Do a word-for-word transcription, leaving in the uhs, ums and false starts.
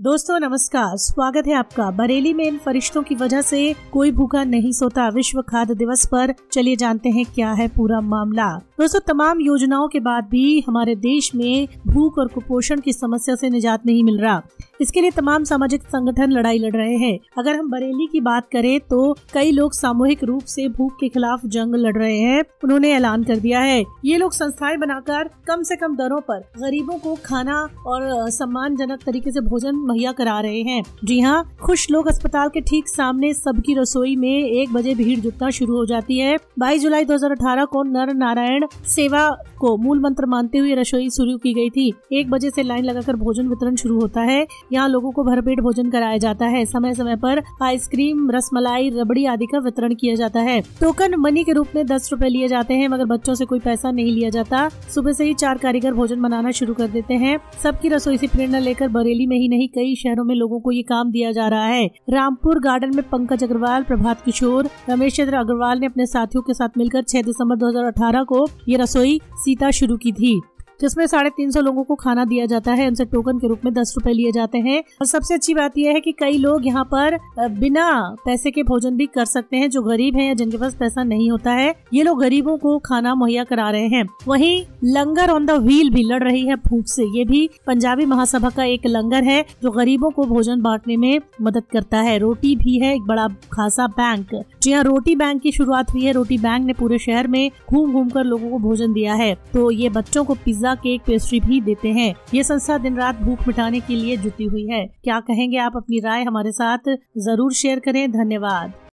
दोस्तों नमस्कार, स्वागत है आपका। बरेली में इन फरिश्तों की वजह से कोई भूखा नहीं सोता विश्व खाद्य दिवस पर चलिए जानते हैं क्या है पूरा मामला। दोस्तों, तमाम योजनाओं के बाद भी हमारे देश में भूख और कुपोषण की समस्या से निजात नहीं मिल रहा। इसके लिए तमाम सामाजिक संगठन लड़ाई लड़ रहे हैं। अगर हम बरेली की बात करें तो कई लोग सामूहिक रूप से भूख के खिलाफ जंग लड़ रहे हैं। उन्होंने ऐलान कर दिया है। ये लोग संस्थाएं बनाकर कम से कम दरों पर गरीबों को खाना और सम्मानजनक तरीके से भोजन मुहैया करा रहे हैं। जी हाँ, खुश लोग अस्पताल के ठीक सामने सबकी रसोई में एक बजे भीड़ जुटना शुरू हो जाती है। बाईस जुलाई दो हजार अठारह को नर नारायण सेवा को मूल मंत्र मानते हुए रसोई शुरू की गई थी। एक बजे से लाइन लगाकर भोजन वितरण शुरू होता है। यहाँ लोगों को भरपेट भोजन कराया जाता है। समय समय पर आइसक्रीम, रसमलाई, रबड़ी आदि का वितरण किया जाता है। टोकन मनी के रूप में दस रुपए लिए जाते हैं, मगर बच्चों से कोई पैसा नहीं लिया जाता। सुबह से ही चार कारीगर भोजन बनाना शुरू कर देते हैं। सबकी रसोई से प्रेरणा लेकर बरेली में ही नहीं कई शहरों में लोगों को ये काम दिया जा रहा है। रामपुर गार्डन में पंकज अग्रवाल, प्रभात किशोर, रमेश चंद्र अग्रवाल ने अपने साथियों के साथ मिलकर छह दिसंबर दो हजार अठारह को ये रसोई सीता शुरू की थी, जिसमें साढ़े तीन सौ लोगों को खाना दिया जाता है। उनसे टोकन के रूप में दस रुपए लिए जाते हैं। और सबसे अच्छी बात यह है कि कई लोग यहाँ पर बिना पैसे के भोजन भी कर सकते हैं। जो गरीब हैं या जिनके पास पैसा नहीं होता है, ये लोग गरीबों को खाना मुहैया करा रहे हैं। वहीं लंगर ऑन द व्हील भी लड़ रही है भूख से। ये भी पंजाबी महासभा का एक लंगर है जो गरीबों को भोजन बांटने में मदद करता है। रोटी भी है एक बड़ा खासा बैंक। जी हाँ, रोटी बैंक की शुरुआत हुई है। रोटी बैंक ने पूरे शहर में घूम घूम कर लोगों को भोजन दिया है। तो ये बच्चों को पिज्जा, केक, पेस्ट्री भी देते हैं। ये संस्था दिन रात भूख मिटाने के लिए जुटी हुई है। क्या कहेंगे आप? अपनी राय हमारे साथ जरूर शेयर करें। धन्यवाद।